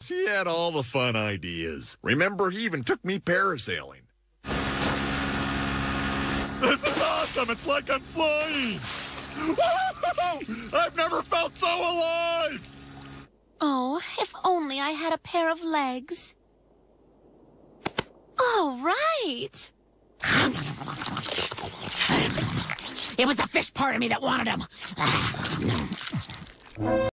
He had all the fun ideas. Remember, he even took me parasailing. This is awesome! It's like I'm flying! Woo-hoo-hoo! I've never felt so alive! Oh, if only I had a pair of legs. All right! It was the fish part of me that wanted him.